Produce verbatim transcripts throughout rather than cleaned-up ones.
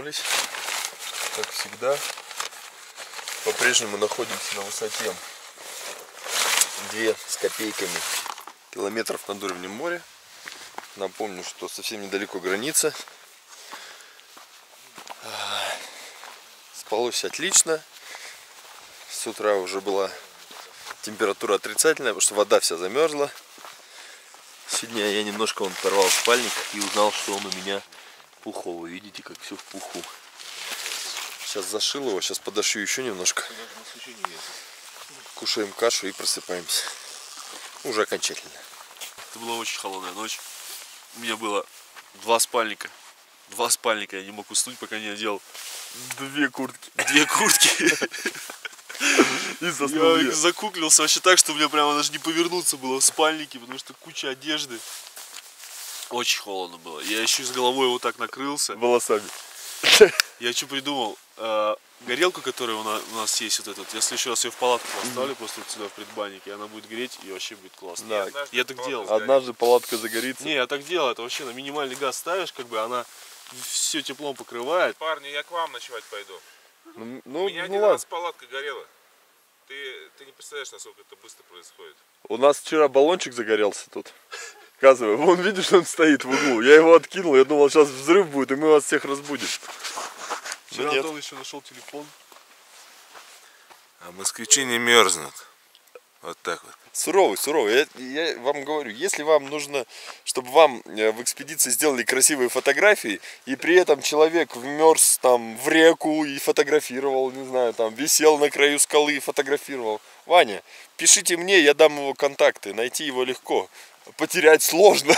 вернулись, как всегда. По-прежнему находимся на высоте две с копейками километров над уровнем моря. Напомню, что совсем недалеко граница. Спалось отлично. С утра уже была температура отрицательная, потому что вода вся замерзла. Сегодня я немножко он порвал спальник и узнал, что он у меня пуховый. Видите, как все в пуху. Сейчас зашил его, сейчас подошью еще немножко. Кушаем кашу и просыпаемся. Уже окончательно. Это была очень холодная ночь. У меня было два спальника. Два спальника. Я не мог уснуть, пока не одел две куртки. Две куртки. Я закуклился вообще так, что у меня прямо даже не повернуться было в спальнике, потому что куча одежды. Очень холодно было. Я еще с головой вот так накрылся. Волосами. Я что придумал? Горелку, которая у нас есть, вот эту, я в следующий раз ее в палатку поставлю, mm-hmm. просто вот сюда в предбаннике, и она будет греть, и вообще будет классно. Да. Я, я так делал. Однажды палатка загорится. Не, я так делал, это вообще на минимальный газ ставишь, как бы она все теплом покрывает. Парни, я к вам ночевать пойду. Ну, ну, у меня ну, один ладно. раз палатка горела. Ты, ты не представляешь, насколько это быстро происходит. У нас вчера баллончик загорелся тут. Казывай, вон видишь, он стоит в углу. Я его откинул, я думал, сейчас взрыв будет, и мы вас всех разбудим. Вчера Антон еще нашел телефон. А москвичи не мерзнут. Вот так вот. Суровый, суровый. Я, я вам говорю, если вам нужно, чтобы вам в экспедиции сделали красивые фотографии, и при этом человек вмерз там в реку и фотографировал, не знаю, там висел на краю скалы и фотографировал. Ваня, пишите мне, я дам его контакты. Найти его легко. Потерять сложно.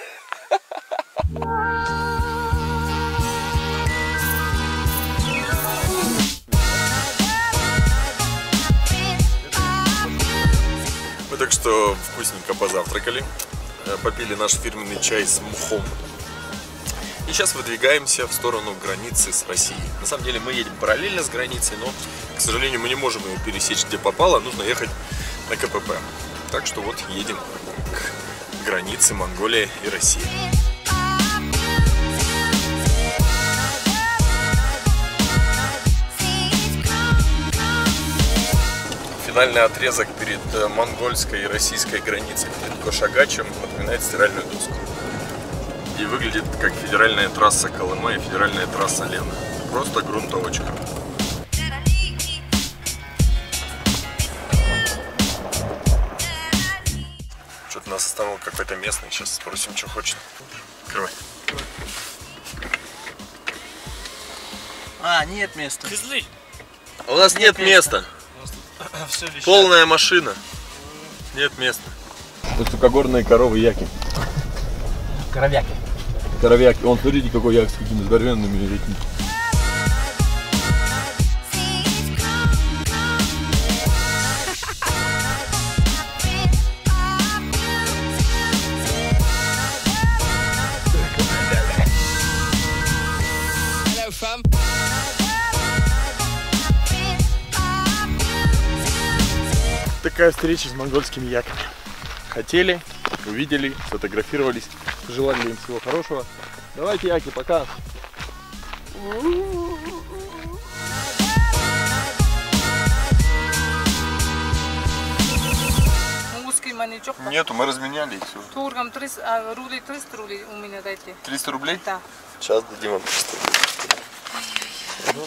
Мы так что вкусненько позавтракали, попили наш фирменный чай с мхом. И сейчас выдвигаемся в сторону границы с Россией. На самом деле мы едем параллельно с границей, но, к сожалению, мы не можем ее пересечь где попало, нужно ехать на ка пэ пэ. Так что вот едем к границе Монголии и России. Финальный отрезок перед монгольской и российской границей, перед Кошагачем, напоминает стиральную доску. И выглядит как федеральная трасса Колыма и федеральная трасса Лена. Просто грунтовочка. Что-то нас остановил какой-то местный. Сейчас спросим, что хочет. Открывай. А, нет места. Козлы. У нас нет, нет места. места. Полная машина. Нет места. Высокогорные коровы яки. Коровяки. Коровяки. Он, смотрите, какой як с какими здоровенными этими. Такая встреча с монгольскими яками. Хотели, увидели, сфотографировались, пожелали им всего хорошего. Давайте, яки, пока! Нету, мы разменяли и все. Тургам триста рублей, триста рублей у меня дайте. триста рублей? Да. Сейчас дадим вам триста рублей.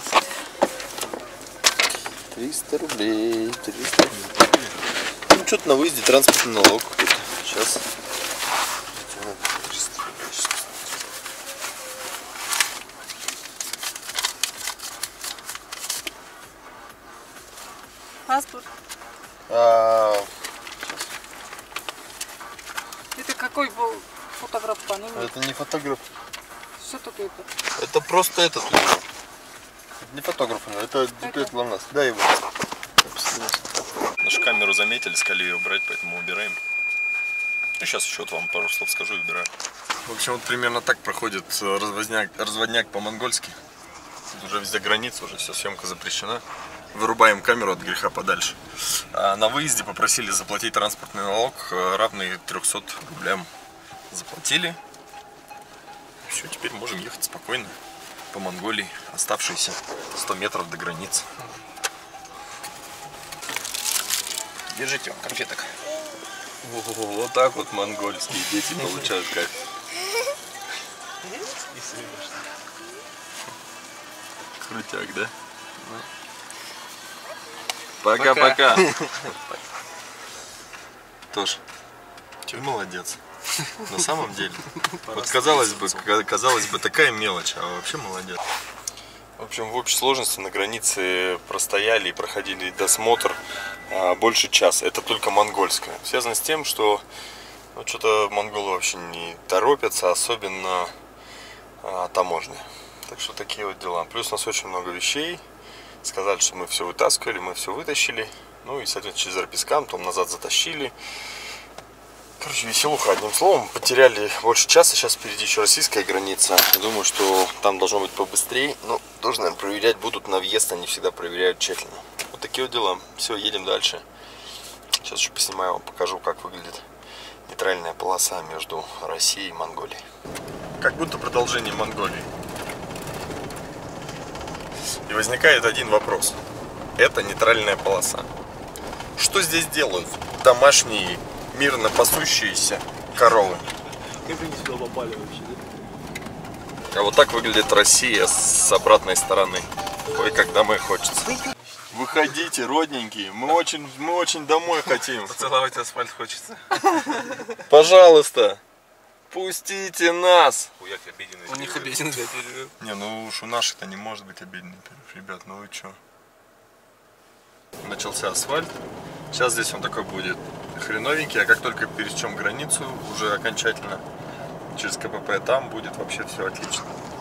триста рублей, триста рублей. Ну, что-то на выезде транспортный налог какой-то. Сейчас. Паспорт. А... Это какой был фотограф? Это не фотограф. Что такое это? Это просто этот. Не фотограф, это джи пи эс главназ. Дай его. Нашу камеру заметили, сказали ее убрать, поэтому убираем. Ну, сейчас еще вот вам пару слов скажу и убираю. В общем, вот примерно так проходит разводняк, разводняк по-монгольски. Тут уже везде граница, уже вся съемка запрещена. Вырубаем камеру от греха подальше. А на выезде попросили заплатить транспортный налог, равный трёмстам рублям. Заплатили. Все, теперь можем ехать спокойно. по Монголии, оставшиеся сто метров до границы. Держите вам конфеток. Вот так вот монгольские дети получают кайф. Крутяк, да? Пока-пока. Тош, ты молодец. На самом деле. Вот казалось бы, казалось бы, такая мелочь, а вообще молодец. В общем, в общей сложности на границе простояли и проходили досмотр а, больше часа. Это только монгольская. Связано с тем, что ну, что-то монголы вообще не торопятся, особенно а, таможня. Так что такие вот дела. Плюс у нас очень много вещей. Сказали, что мы все вытаскивали, мы все вытащили. Ну и, соответственно, через арпискам, потом назад затащили. Короче, веселуха, одним словом. Потеряли больше часа. Сейчас впереди еще российская граница. Думаю, что там должно быть побыстрее. Но тоже, наверное, проверять будут на въезд. Они всегда проверяют тщательно. Вот такие вот дела. Все, едем дальше. Сейчас еще поснимаю, вам покажу, как выглядит нейтральная полоса между Россией и Монголией. Как будто продолжение Монголии. И возникает один вопрос. Это нейтральная полоса. Что здесь делают домашние, мирно пасущиеся коровы? Как они сюда попали вообще, да? А вот так выглядит Россия с обратной стороны. Ой, как домой хочется. Выходите, родненькие. Мы очень, мы очень домой хотим. Поцеловать асфальт хочется. Пожалуйста, пустите нас. Хуяк обиденный. У них обиден, блядь. Не, ну уж у наших-то не может быть обидно. Ребят, ну вы чё? Начался асфальт. Сейчас здесь он такой будет хреновенький, а как только пересечем границу уже окончательно через КПП, там будет вообще все отлично.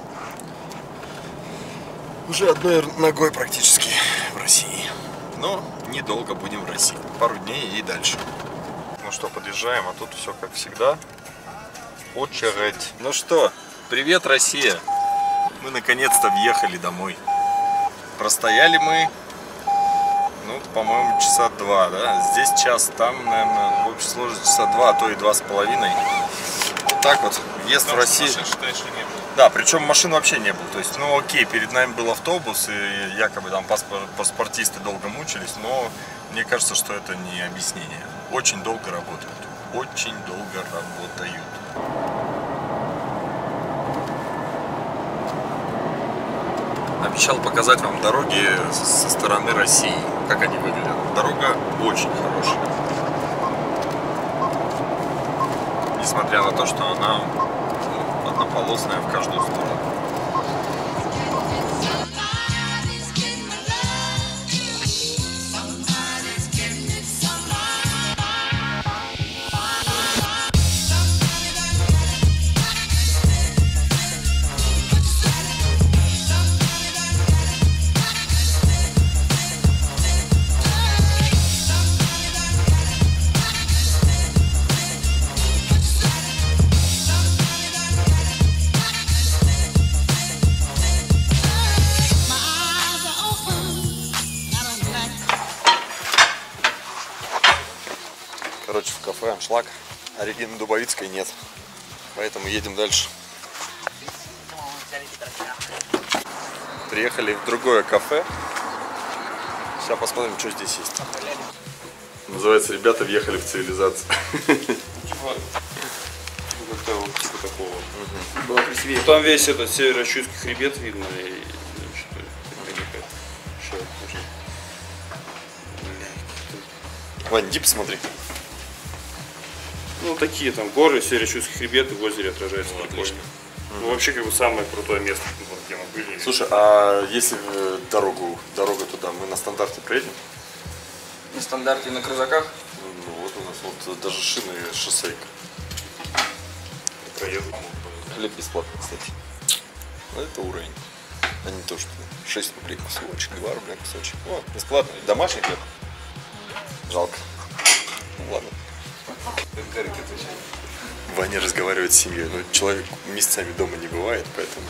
Уже одной ногой практически в России. Но недолго будем в России. Пару дней и дальше. Ну что, подъезжаем, а тут все как всегда. Очередь. Ну что, привет, Россия. Мы наконец-то въехали домой. Простояли мы, ну, по-моему, часа два, да? Здесь час, там, наверное, в общей сложности часа два, а то и два с половиной. Вот так вот, въезд в Россию. Да, причем машин вообще не было. То есть, ну окей, перед нами был автобус, и якобы там паспор- паспортисты долго мучились, но мне кажется, что это не объяснение. Очень долго работают. Очень долго работают. Обещал показать вам дороги со стороны России, как они выглядят. Дорога очень хорошая. Несмотря на то, что она ну, однополосная в каждую сторону. Короче, в кафе аншлаг, а Регины Дубовицкой нет, поэтому едем дальше. Приехали в другое кафе. Сейчас посмотрим, что здесь есть. Называется «Ребята въехали в цивилизацию». Типа такого. Было красивее. Там весь этот северо-чуйский хребет видно. И, Вань, иди посмотри. Ну, такие там горы, северо-чуйский хребет и в озере отражается. Ну, отлично. Ну, вообще, как бы самое крутое место, где мы были. Слушай, а если дорогу, дорога туда, мы на стандарте проедем? На стандарте на крузаках? Ну вот у нас вот даже шины шоссейка. Проеду. Хлеб бесплатно, кстати. Ну это уровень. А не то, что шесть рублей кусочек, два рубля кусочек. О, бесплатно. Домашний хлеб. Жалко. Ну ладно. Ваня разговаривает с семьей, но человек месяцами дома не бывает, поэтому...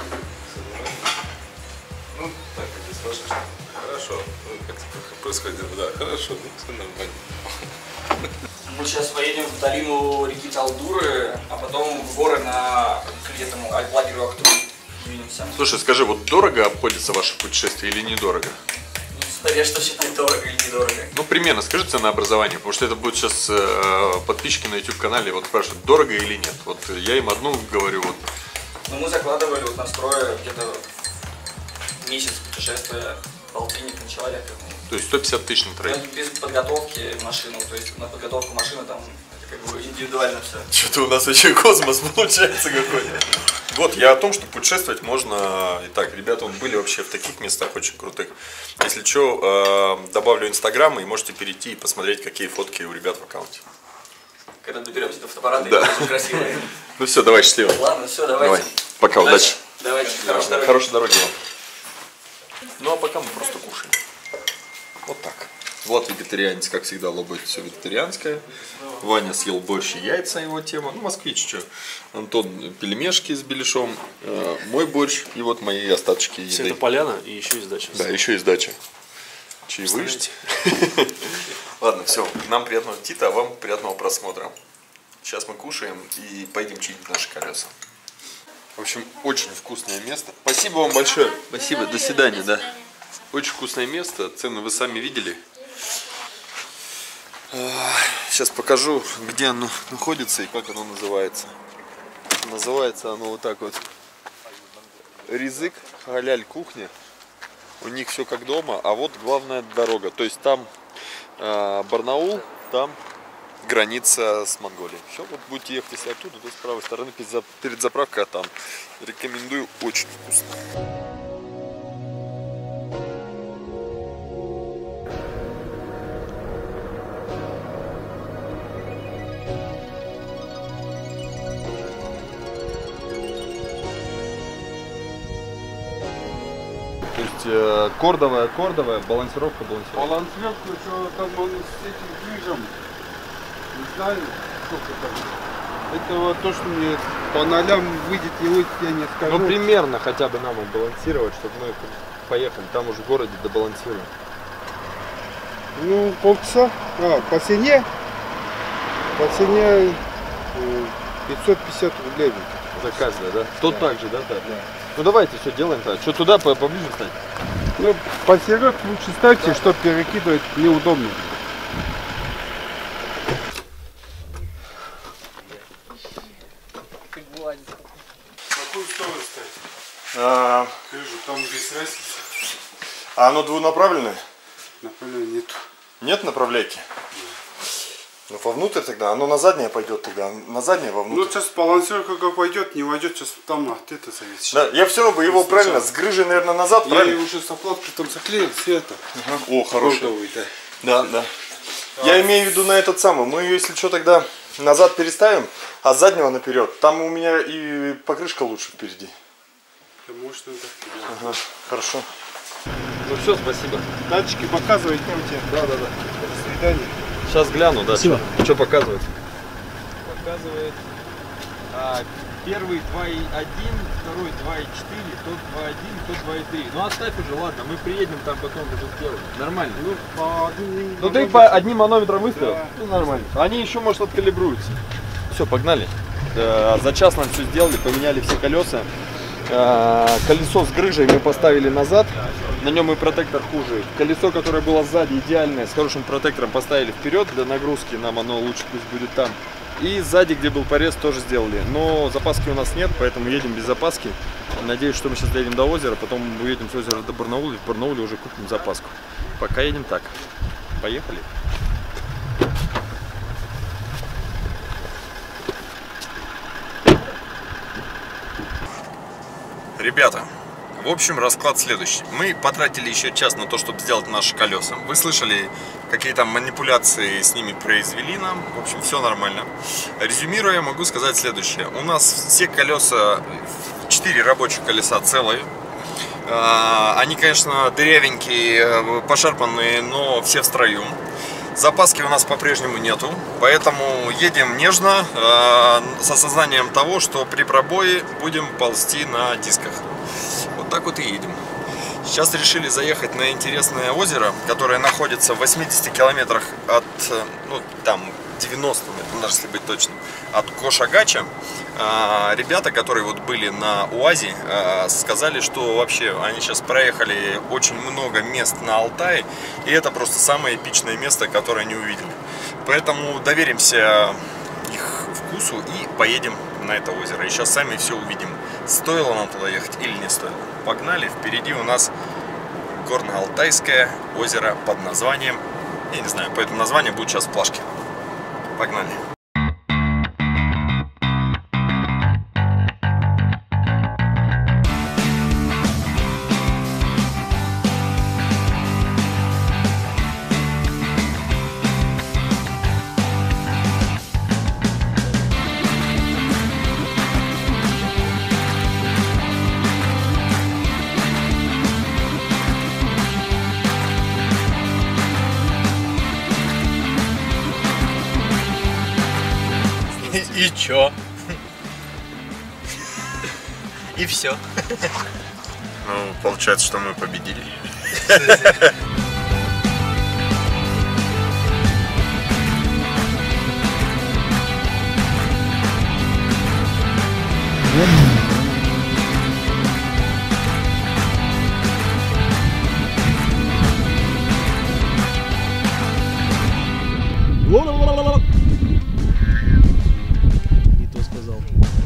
Ну, так, ты спрашиваешь. Хорошо. Ну, как происходит, да, хорошо, ну, все нормально. Мы сейчас поедем в долину реки Талдуры, а потом в горы на к этому лагерю Актур. двинемся. Слушай, скажи, вот дорого обходится ваше путешествие или недорого? Ну, смотря что считать дорого или недорого. Ну, примерно, скажи ценообразование, потому что это будут сейчас э, подписчики на YouTube-канале вот спрашивают, дорого или нет. Вот я им одну говорю, вот. Ну, мы закладывали вот настроя где-то месяц путешествия, полтинник на человека. То есть сто пятьдесят тысяч на Ну, троих. без подготовки машины, то есть на подготовку машины там это как бы индивидуально все. Что-то у нас вообще космос получается какой-то. Вот, я о том, что путешествовать можно. Итак, ребята, вот были вообще в таких местах очень крутых. Если что, добавлю инстаграм, и можете перейти и посмотреть, какие фотки у ребят в аккаунте. Когда доберемся до фотоаппарата, Да. это очень красиво. Ну все, давай, счастливо. Ладно, все, давайте. Давай, пока, удачи. Давайте, хорошей дороги. Хорошей дороги вам. Ну а пока мы просто кушаем. Вот так. Влад вегетарианец, как всегда, лобает все вегетарианское. Ваня съел борщ и яйца, его тема. Ну, москвич, что. Антон пельмешки с беляшом. Э, мой борщ и вот мои остаточки еды. Все это поляна и еще и сдача. Да, еще и сдача. Чаевые. Ладно, все. Нам приятного аппетита, а вам приятного просмотра. Сейчас мы кушаем и поедем чинить наши колеса. В общем, очень вкусное место. Спасибо вам большое. Спасибо. До свидания, да. Очень вкусное место. Цены вы сами видели. Сейчас покажу, где оно находится и как оно называется. Называется оно вот так вот. Ризык, халяль кухня. У них все как дома, а вот главная дорога. То есть там э, Барнаул, там граница с Монголией. Все, вот будете ехать если оттуда, то с правой стороны перед заправкой, а там. Рекомендую, очень вкусно. То есть э, кордовая, кордовая, балансировка, балансировка. Балансировка, что там он с этим движем, не знаю, сколько там. Это вот то, что мне по нолям выйдет, не выйдет, я не скажу. Ну примерно хотя бы нам балансировать, чтобы мы поехали, там уже в городе добалансируем. Ну, полчаса. А, по цене, по цене э, пятьсот пятьдесят рублей. За каждое, да? Тут так же, да? Да. Ну давайте все делаем так. Что туда поближе стать? Ну, посеред лучше ставьте, чтобы перекидывать неудобно. Какую сторону ставить? А, Крыжу, там здесь разница. а оно двунаправленное? Например, нет. Нет направляйки? Ну вовнутрь тогда, оно на заднее пойдет тогда, на заднее Ну, вовнутрь. сейчас балансировка как пойдет, не войдет, сейчас там от это зависит. Да, я все равно бы его правильно, с грыжей, наверное, назад, Я правильно? его уже с оплаткой там заклеил, все это. Ага. О, хороший. Кордовый, да. Да, да. Я имею в виду на этот самый. Мы ее, если что, тогда назад переставим, а с заднего наперед. Там у меня и покрышка лучше впереди. Да, может, это. Ага, хорошо. Ну все, спасибо. Датчики показывай, там тебе. Да, да, да. До свидания. Сейчас гляну, да. Спасибо. Что показывает? Показывает а, первый два и один, второй два и четыре, тот два и один, тот два и три. Ну оставь уже, ладно, мы приедем там потом уже сделаем. Нормально. Ну, по одним Ну ты по одним манометрам выставил? Да. Ну нормально. Они еще, может, откалибруются. Все, погнали. Э, За час нам все сделали, поменяли все колеса. Э, Колесо с грыжей мы поставили назад. На нем и протектор хуже. Колесо, которое было сзади, идеальное, с хорошим протектором поставили вперед для нагрузки. Нам оно лучше пусть будет там. И сзади, где был порез, тоже сделали. Но запаски у нас нет, поэтому едем без запаски. Надеюсь, что мы сейчас доедем до озера, потом уедем с озера до Барнаула, и в Барнауле уже купим запаску. Пока едем так. Поехали. Ребята, в общем, расклад следующий. Мы потратили еще час на то, чтобы сделать наши колеса. Вы слышали, какие там манипуляции с ними произвели нам. В общем, все нормально. Резюмируя, могу сказать следующее. У нас все колеса, четыре рабочих колеса целые. Они, конечно, дырявенькие, пошарпанные, но все в строю. Запаски у нас по-прежнему нету, поэтому едем нежно, э, с осознанием того, что при пробое будем ползти на дисках. Вот так вот и едем. Сейчас решили заехать на интересное озеро, которое находится в восьмидесяти километрах от, ну там девяноста, даже если быть точным, от Кошагача. Ребята, которые вот были на УАЗе, сказали, что вообще они сейчас проехали очень много мест на Алтае, и это просто самое эпичное место, которое они увидели. Поэтому доверимся их вкусу и поедем на это озеро. И сейчас сами все увидим, стоило нам туда ехать или не стоило. Погнали, впереди у нас горно-алтайское озеро под названием, я не знаю, по этому названию будет сейчас плашки. Погнали. И чё? И все. Ну, получается, что мы победили. Не то сказал.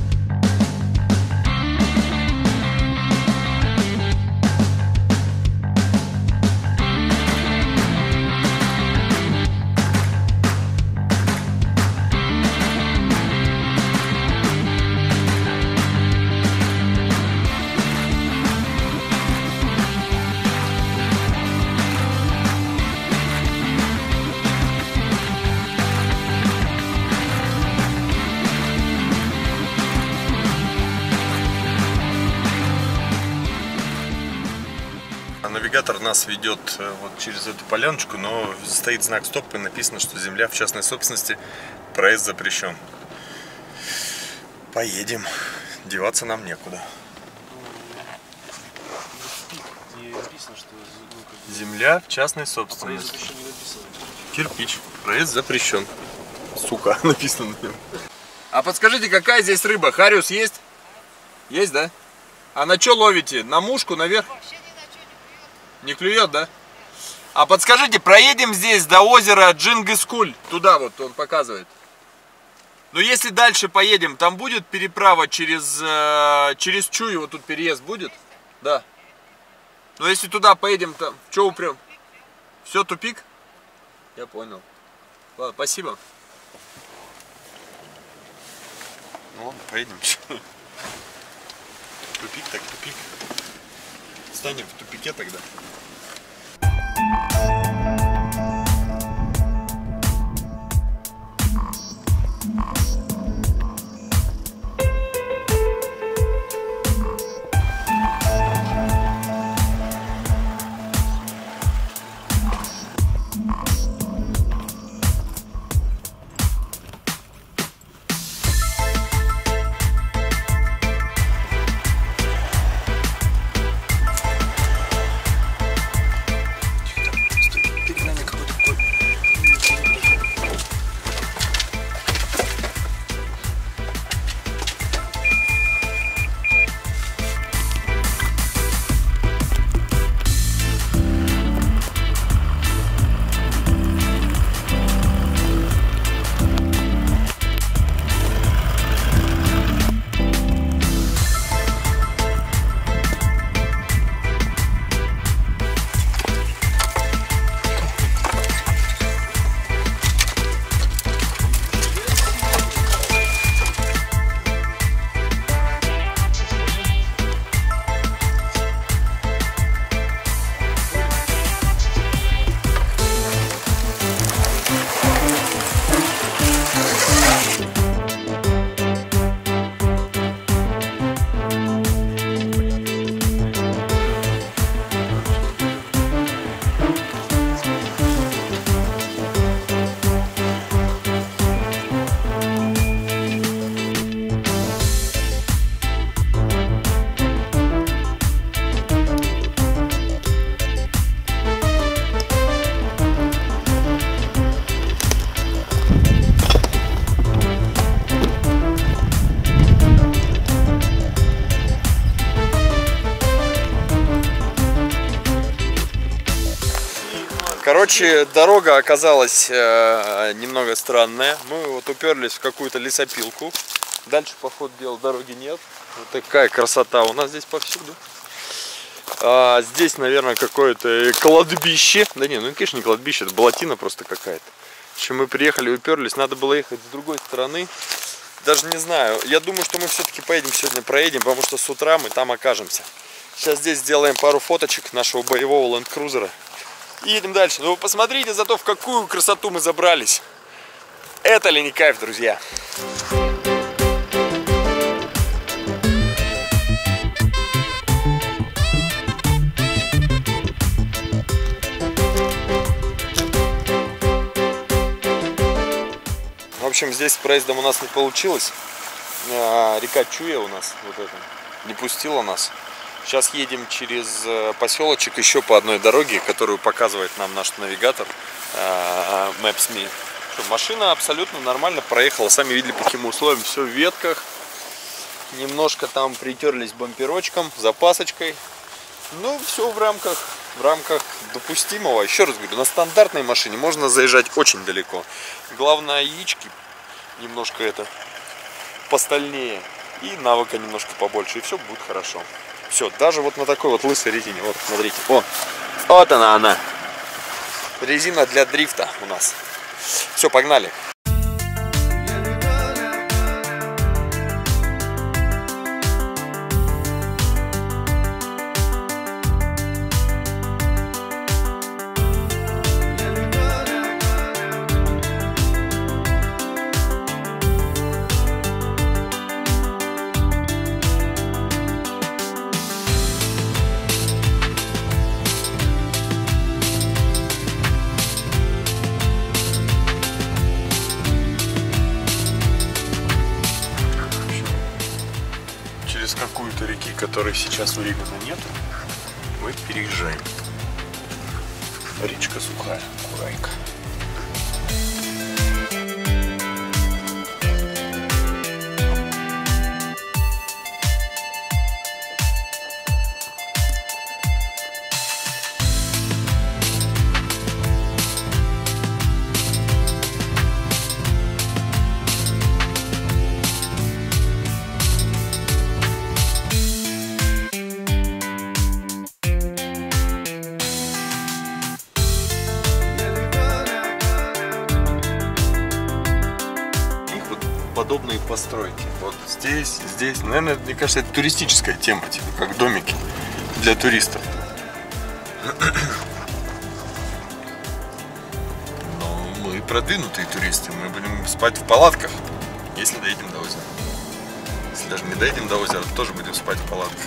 Навигатор нас ведет вот через эту поляночку, но стоит знак стоп и написано, что земля в частной собственности, проезд запрещен. Поедем, деваться нам некуда. Земля в частной собственности. Кирпич, проезд запрещен. Сука, написано на нем. А подскажите, какая здесь рыба? Хариус есть? Есть, да? А на что ловите? На мушку наверх? Не клюет, да? А подскажите, проедем здесь до озера Джингискуль. Туда вот он показывает. Но если дальше поедем, там будет переправа через, э, через Чую, вот тут переезд будет? Да. Но если туда поедем, там, что упрем? Все, тупик? Я понял. Ладно, спасибо. Ну ладно, поедем. Тупик так тупик. Станем в тупике тогда. Короче, дорога оказалась э, немного странная. Мы вот уперлись в какую-то лесопилку. Дальше, по ходу дела, дороги нет. Вот такая красота у нас здесь повсюду. А, здесь, наверное, какое-то кладбище. Да не, ну конечно не кладбище, это болотина просто какая-то. В общем, мы приехали, уперлись. Надо было ехать с другой стороны. Даже не знаю. Я думаю, что мы все-таки поедем сегодня, проедем, потому что с утра мы там окажемся. Сейчас здесь сделаем пару фоточек нашего боевого ленд-крузера. И едем дальше. Ну вы посмотрите зато, в какую красоту мы забрались. Это ли не кайф, друзья? В общем, здесь с проездом у нас не получилось. Река Чуя у нас вот эта не пустила нас. Сейчас едем через поселочек еще по одной дороге, которую показывает нам наш навигатор Maps точка me. Машина абсолютно нормально проехала. Сами видели, по каким условиям. Все в ветках. Немножко там притерлись бамперочком, запасочкой. Ну, все в рамках, в рамках допустимого. Еще раз говорю, на стандартной машине можно заезжать очень далеко. Главное, яички немножко это постальнее и навыка немножко побольше, и все будет хорошо. Все, даже вот на такой вот лысой резине. Вот, смотрите. О, вот она, она. Резина для дрифта у нас. Все, погнали. Какую-то реки, которой сейчас у Ригана нет, мы переезжаем. Речка сухая, Курайка. Подобные постройки. Вот здесь, здесь. Наверное, мне кажется, это туристическая тема, типа как домики для туристов. Но мы продвинутые туристы. Мы будем спать в палатках, если доедем до озера. Если даже не доедем до озера, то тоже будем спать в палатках.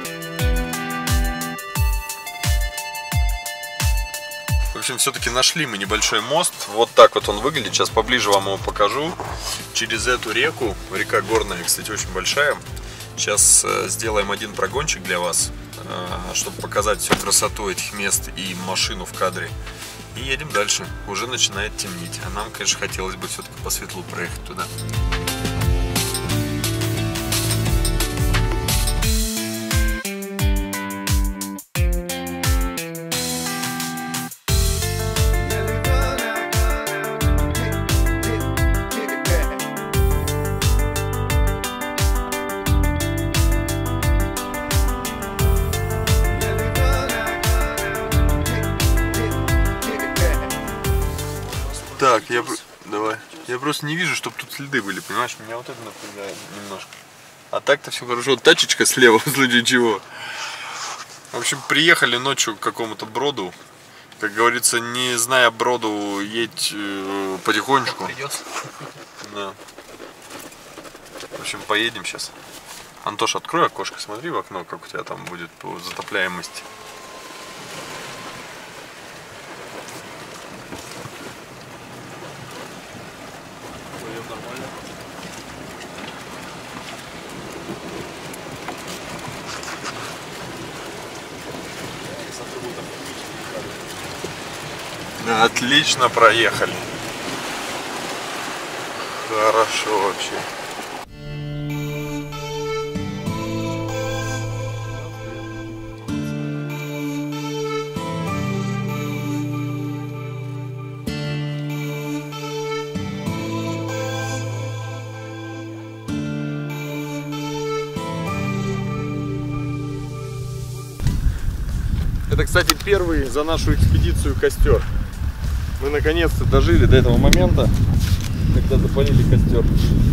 В общем, все-таки нашли мы небольшой мост. Вот так вот он выглядит. Сейчас поближе вам его покажу. Через эту реку. Река горная, кстати, очень большая. Сейчас сделаем один прогончик для вас, чтобы показать всю красоту этих мест и машину в кадре. И едем дальше. Уже начинает темнеть. А нам, конечно, хотелось бы все-таки по светлу проехать туда. Так, я, давай. Я просто не вижу, чтобы тут следы были, понимаешь? Меня вот это напрягает немножко. А так-то все хорошо. Тачечка слева, в случае чего. В общем, приехали ночью к какому-то броду. Как говорится, не зная броду, едь э, потихонечку. Да. В общем, поедем сейчас. Антош, открой окошко, смотри в окно, как у тебя там будет по затопляемости. Отлично проехали. Хорошо вообще. Это, кстати, первый за нашу экспедицию костер. Мы наконец-то дожили до этого момента, когда запалили костер.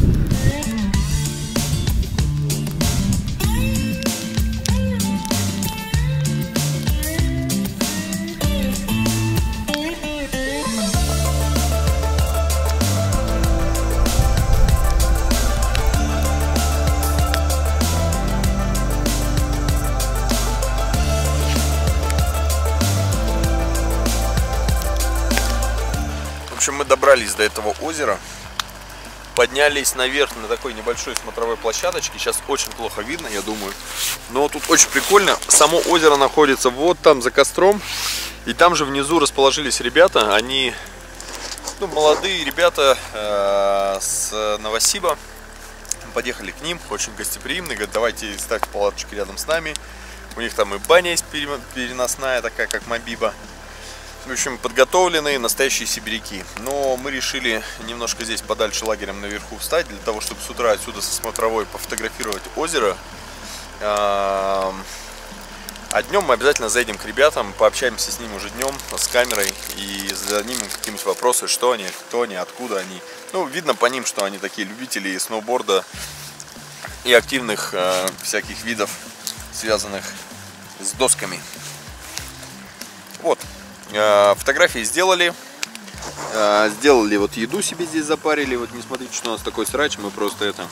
В общем, мы добрались до этого озера, поднялись наверх на такой небольшой смотровой площадочке. Сейчас очень плохо видно, я думаю. Но тут очень прикольно. Само озеро находится вот там за костром. И там же внизу расположились ребята. Они, ну, молодые ребята э, с Новосиба. Мы подъехали к ним, очень гостеприимные. Говорят, давайте ставьте палаточки рядом с нами. У них там и баня есть переносная, такая как Мобиба. В общем, подготовленные настоящие сибиряки. Но мы решили немножко здесь подальше лагерем наверху встать, для того, чтобы с утра отсюда со смотровой пофотографировать озеро. А днем мы обязательно заедем к ребятам, пообщаемся с ними уже днем с камерой и зададим им какие-нибудь вопросы, что они, кто они, откуда они. Ну, видно по ним, что они такие любители сноуборда и активных э, всяких видов, связанных с досками. Вот. Фотографии сделали, сделали вот еду себе здесь запарили. Вот не смотрите, что у нас такой срач, мы просто это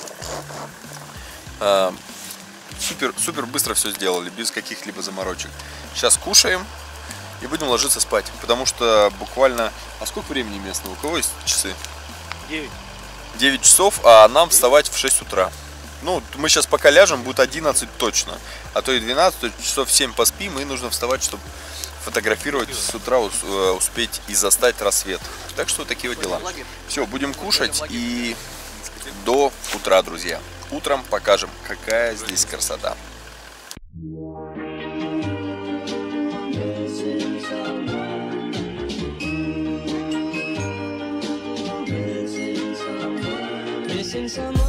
супер, супер быстро все сделали, без каких-либо заморочек. Сейчас кушаем и будем ложиться спать, потому что буквально... А сколько времени местного? У кого есть часы? девять. девять часов, а нам вставать в шесть утра. Ну, мы сейчас пока ляжем, будет одиннадцать точно, а то и двенадцать, то часов семь поспим, и нужно вставать, чтобы фотографировать с утра, успеть и застать рассвет. Так что такие вот дела. Все, будем кушать и до утра, друзья. Утром покажем, какая здесь красота. Missing someone